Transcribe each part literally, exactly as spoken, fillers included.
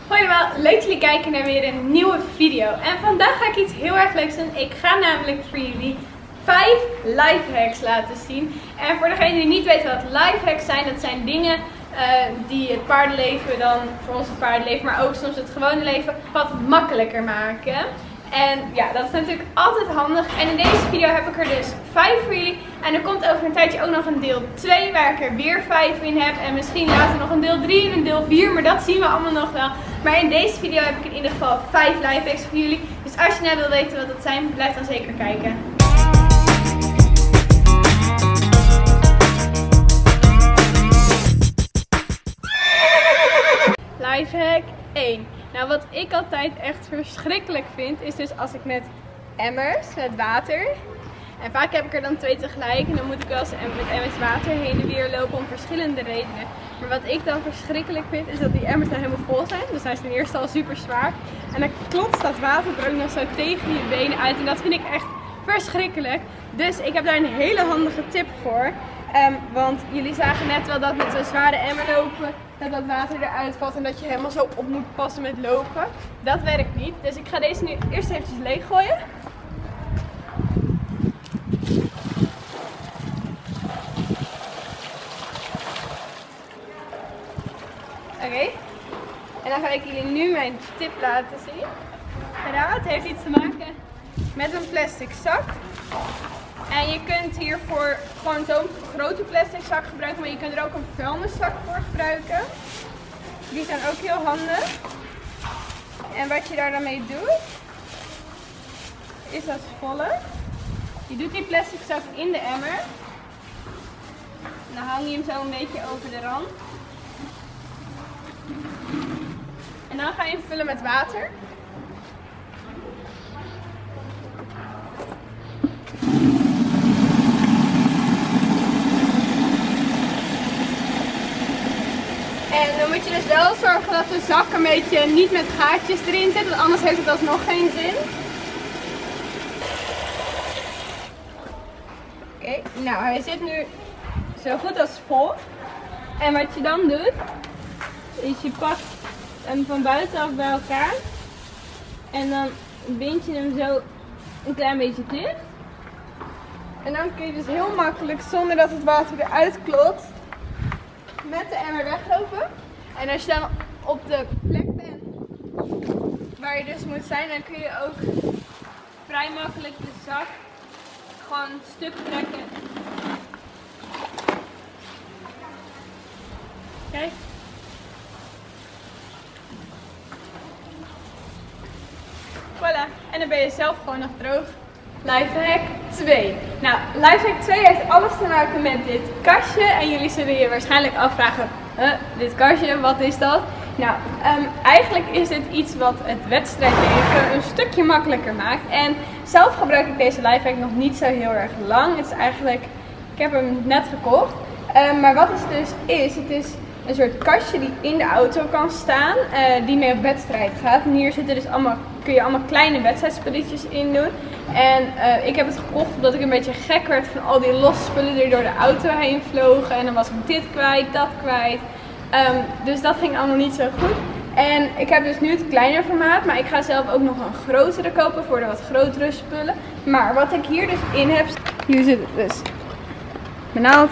Hoi allemaal, leuk dat jullie kijken naar weer een nieuwe video. En vandaag ga ik iets heel erg leuks doen. Ik ga namelijk voor jullie vijf lifehacks laten zien. En voor degenen die niet weten wat lifehacks zijn, dat zijn dingen uh, die het paardenleven dan, voor ons het paardenleven, maar ook soms het gewone leven, wat makkelijker maken. En ja, dat is natuurlijk altijd handig. En in deze video heb ik er dus vijf voor jullie. En er komt over een tijdje ook nog een deel twee waar ik er weer vijf in heb. En misschien later nog een deel drie en een deel vier, maar dat zien we allemaal nog wel. Maar in deze video heb ik in ieder geval vijf lifehacks voor jullie. Dus als je nou wil weten wat dat zijn, blijf dan zeker kijken. Lifehack één. Nou, wat ik altijd echt verschrikkelijk vind, is dus als ik met emmers, met water, en vaak heb ik er dan twee tegelijk en dan moet ik wel eens met emmers water heen en weer lopen om verschillende redenen. Maar wat ik dan verschrikkelijk vind, is dat die emmers dan helemaal vol zijn. Dus zijn ze ten eerste al super zwaar. En dan klotst dat water er ook nog zo tegen je benen uit en dat vind ik echt verschrikkelijk. Dus ik heb daar een hele handige tip voor. Um, want jullie zagen net wel dat met zo'n zware emmer lopen, dat dat water eruit valt en dat je helemaal zo op moet passen met lopen. Dat werkt niet. Dus ik ga deze nu eerst eventjes leeg gooien. Oké. Okay. En dan ga ik jullie nu mijn tip laten zien. Tadaa, het heeft iets te maken met een plastic zak. En je kunt hiervoor gewoon zo'n grote plastic zak gebruiken, maar je kunt er ook een vuilniszak voor gebruiken. Die zijn ook heel handig. En wat je daar dan mee doet, is als volgt. Je doet die plastic zak in de emmer. En dan hang je hem zo een beetje over de rand. En dan ga je hem vullen met water. En dan moet je dus wel zorgen dat de zak een beetje niet met gaatjes erin zit, want anders heeft het alsnog geen zin. Oké, okay, nou hij zit nu zo goed als vol. En wat je dan doet, is je pakt hem van buitenaf bij elkaar. En dan bind je hem zo een klein beetje dicht. En dan kun je dus heel makkelijk, zonder dat het water eruit klotst, met de emmer weglopen. En als je dan op de plek bent waar je dus moet zijn, dan kun je ook vrij makkelijk de zak gewoon stuk trekken. Kijk. Voilà. En dan ben je zelf gewoon nog droog. Lifehack twee. Nou, lifehack twee heeft alles te maken met dit kastje. En jullie zullen je waarschijnlijk afvragen, huh, dit kastje, wat is dat? Nou, um, eigenlijk is dit iets wat het wedstrijdleven een stukje makkelijker maakt. En zelf gebruik ik deze lifehack nog niet zo heel erg lang. Het is eigenlijk, ik heb hem net gekocht. Um, maar wat het dus is, het is een soort kastje die in de auto kan staan, uh, die mee op wedstrijd gaat. En hier zitten dus allemaal, kun je allemaal kleine wedstrijdspulletjes in doen. En uh, ik heb het gekocht omdat ik een beetje gek werd van al die losse spullen die door de auto heen vlogen. En dan was ik dit kwijt, dat kwijt. Um, dus dat ging allemaal niet zo goed. En ik heb dus nu het kleiner formaat, maar ik ga zelf ook nog een grotere kopen voor de wat grotere spullen. Maar wat ik hier dus in heb, hier zit dus mijn naald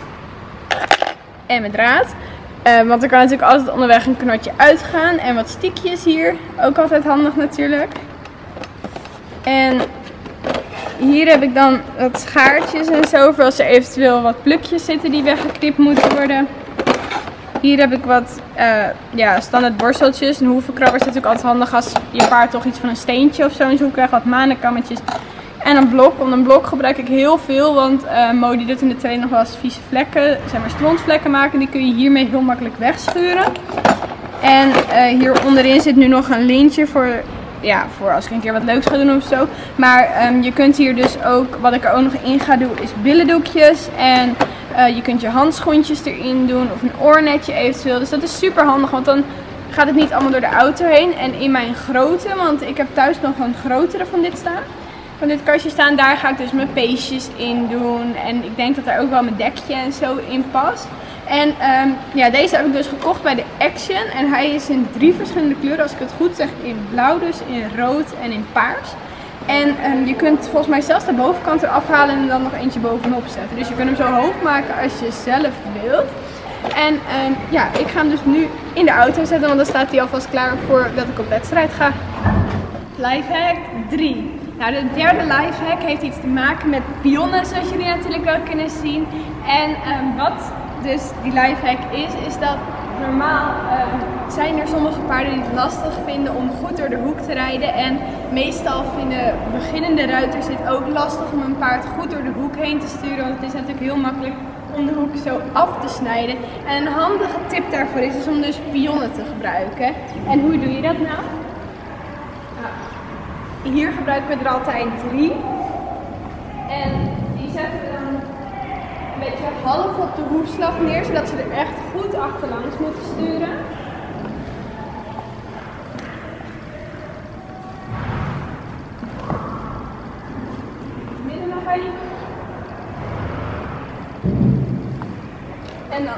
en mijn draad. Uh, want er kan natuurlijk altijd onderweg een knotje uitgaan. En wat stiekjes hier. Ook altijd handig natuurlijk. En hier heb ik dan wat schaartjes en zo. Voor als er eventueel wat plukjes zitten die weggeknipt moeten worden. Hier heb ik wat uh, ja, standaard borsteltjes. Een hoevenkrabber is natuurlijk altijd handig als je paard toch iets van een steentje of zo in zijn hoek krijgt. Wat manenkammetjes. En een blok. Want een blok gebruik ik heel veel. Want uh, Mo die doet in de training nog wel eens vieze vlekken. Zeg maar strontvlekken maken. Die kun je hiermee heel makkelijk wegschuren. En uh, hier onderin zit nu nog een lintje voor, ja, voor als ik een keer wat leuks ga doen of zo. Maar um, je kunt hier dus ook, wat ik er ook nog in ga doen, is billendoekjes. En uh, je kunt je handschoentjes erin doen. Of een oornetje eventueel. Dus dat is super handig. Want dan gaat het niet allemaal door de auto heen. En in mijn grote, want ik heb thuis nog een grotere van dit staan. Van dit kastje staan, daar ga ik dus mijn peesjes in doen. En ik denk dat daar ook wel mijn dekje en zo in past. En um, ja, deze heb ik dus gekocht bij de Action. En hij is in drie verschillende kleuren, als ik het goed zeg. In blauw dus, in rood en in paars. En um, je kunt volgens mij zelfs de bovenkant eraf halen en dan nog eentje bovenop zetten. Dus je kunt hem zo hoog maken als je zelf wilt. En um, ja, ik ga hem dus nu in de auto zetten, want dan staat hij alvast klaar voordat ik op wedstrijd ga. Lifehack drie. Nou, de derde lifehack heeft iets te maken met pionnen, zoals jullie natuurlijk wel kunnen zien. En um, wat dus die lifehack is, is dat normaal um, zijn er sommige paarden die het lastig vinden om goed door de hoek te rijden. En meestal vinden beginnende ruiters het ook lastig om een paard goed door de hoek heen te sturen. Want het is natuurlijk heel makkelijk om de hoek zo af te snijden. En een handige tip daarvoor is, is om dus pionnen te gebruiken. En hoe doe je dat nou? Hier gebruiken we er altijd drie. En die zetten we dan een beetje half op de hoefslag neer, zodat ze er echt goed achterlangs moeten sturen. Midden nog even. En dan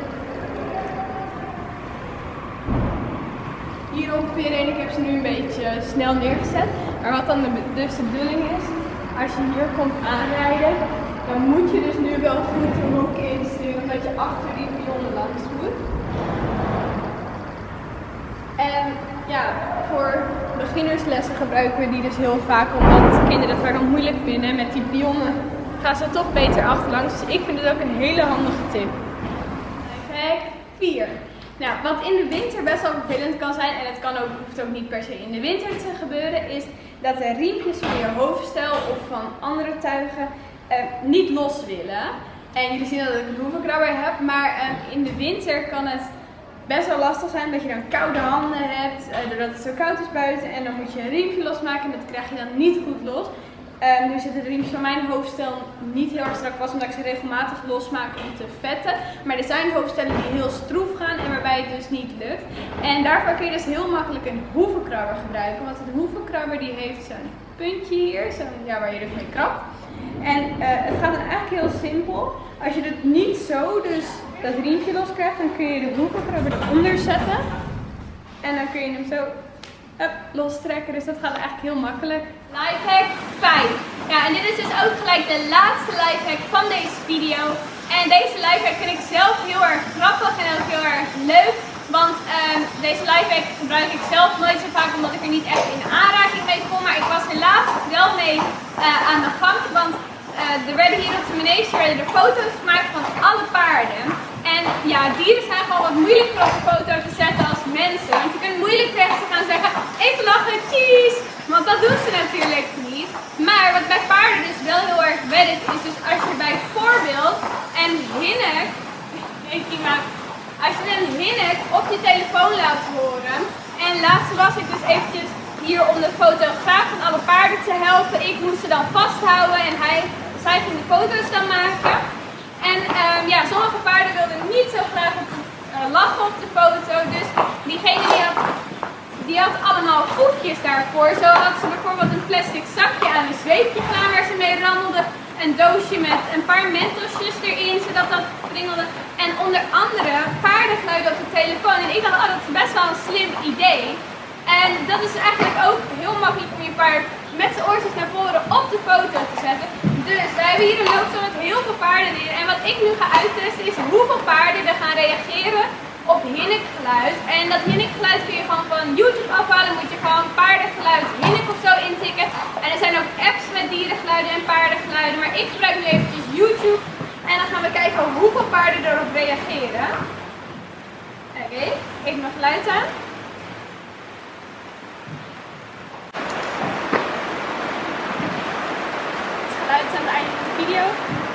hier ongeveer, en ik heb ze nu een beetje snel neergezet. Maar wat dan de, dus de bedoeling is, als je hier komt aanrijden, dan moet je dus nu wel goed de hoek insturen, omdat je achter die pionnen langs moet. En ja, voor beginnerslessen gebruiken we die dus heel vaak, omdat kinderen het vaak nog moeilijk vinden. Met die pionnen gaan ze toch beter achterlangs, dus ik vind het ook een hele handige tip. Lifehack vier. Nou, wat in de winter best wel vervelend kan zijn, en het kan ook, hoeft ook niet per se in de winter te gebeuren, is dat de riempjes van je hoofdstel of van andere tuigen eh, niet los willen. En jullie zien dat ik een hoevenkrabber heb, maar eh, in de winter kan het best wel lastig zijn dat je dan koude handen hebt, eh, doordat het zo koud is buiten. En dan moet je een riempje losmaken en dat krijg je dan niet goed los. Um, nu zitten de riempjes van mijn hoofdstel niet heel erg strak vast, omdat ik ze regelmatig losmaak om te vetten. Maar er zijn hoofdstellen die heel stroef gaan en waarbij het dus niet lukt. En daarvoor kun je dus heel makkelijk een hoevenkrabber gebruiken. Want een hoevenkrabber die heeft zo'n puntje hier, zo, ja, waar je dus mee krabt. En uh, het gaat dan eigenlijk heel simpel. Als je het niet zo, dus dat riempje los krijgt, dan kun je de hoevenkrabber eronder zetten. En dan kun je hem zo up, lostrekken, dus dat gaat eigenlijk heel makkelijk. Lifehack vijf. Ja, en dit is dus ook gelijk de laatste lifehack van deze video. En deze lifehack vind ik zelf heel erg grappig en ook heel erg leuk. Want um, deze lifehack gebruik ik zelf nooit zo vaak, omdat ik er niet echt in aanraking mee kom. Maar ik was helaas wel mee uh, aan de gang, want uh, er werden hier op de manege werden er foto's gemaakt van alle paarden. En ja, dieren zijn gewoon wat moeilijker op de foto te zetten als mensen. Want je kunt moeilijk tegen ze gaan zeggen, even lachen, cheese. Want dat doen ze natuurlijk niet. Maar wat bij paarden dus wel heel erg werkt, is dus als je bijvoorbeeld een hinnik, als je een hinnik op je telefoon laat horen. En laatst was ik dus eventjes hier om de fotograaf van alle paarden te helpen. Ik moest ze dan vasthouden en hij, zij ging de foto's dan maken. En um, ja, sommige paarden wilden niet zo graag op, uh, lachen op de foto, dus diegene die had, die had allemaal voetjes daarvoor. Zo had ze bijvoorbeeld een plastic zakje aan een zweepje gedaan waar ze mee rammelde. Een doosje met een paar mentosjes erin, zodat dat pringelde. En onder andere paardengeluiden op de telefoon. En ik dacht, oh, dat is best wel een slim idee. En dat is eigenlijk ook heel makkelijk om je paard met zijn oortjes naar voren op de foto te zetten. Dus wij hebben hier een loopstal met heel veel paarden in. En wat ik nu ga uittesten is hoeveel paarden er gaan reageren op hinnikgeluid. En dat hinnikgeluid kun je gewoon van YouTube afhalen. Moet je gewoon paardengeluid hinnik of zo intikken. En er zijn ook apps met dierengeluiden en paardengeluiden. Maar ik gebruik nu eventjes YouTube. En dan gaan we kijken hoeveel paarden erop reageren. Oké, okay, even mijn geluid aan. Het is aan het einde van de video.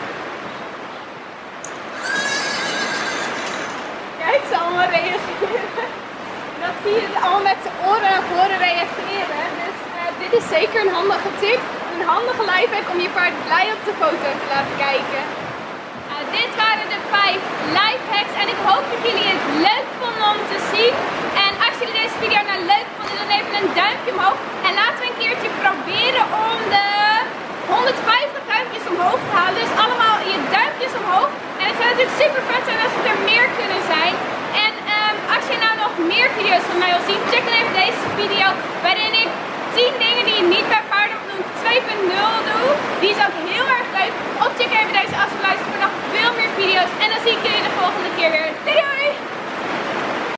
Kijk, ze allemaal reageren. Dat zie je allemaal met zijn oren naar voren reageren. Dus uh, dit is zeker een handige tip. Een handige lifehack om je paard blij op de foto te laten kijken. Uh, dit waren de vijf lifehacks en ik hoop dat jullie het leuk vonden om te zien. En als jullie deze video nou leuk vonden, dan even een duimpje omhoog. En laten we een keertje proberen om de honderdvijftig duimpjes omhoog te halen. Dus allemaal je duimpjes omhoog. En het zou natuurlijk super vet zijn als we er meer kunnen meer video's van mij wil zien, check dan even deze video waarin ik tien dingen die je niet bij paardenopvoeding twee punt nul doe. Die is ook heel erg leuk. Of check even deze afsluiting voor nog veel meer video's. En dan zie ik jullie de volgende keer weer. Doei doei!